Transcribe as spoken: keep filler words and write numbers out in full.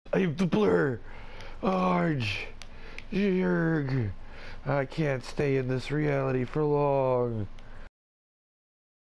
I have the blur. Arge. Yerg. I can't stay in this reality for long.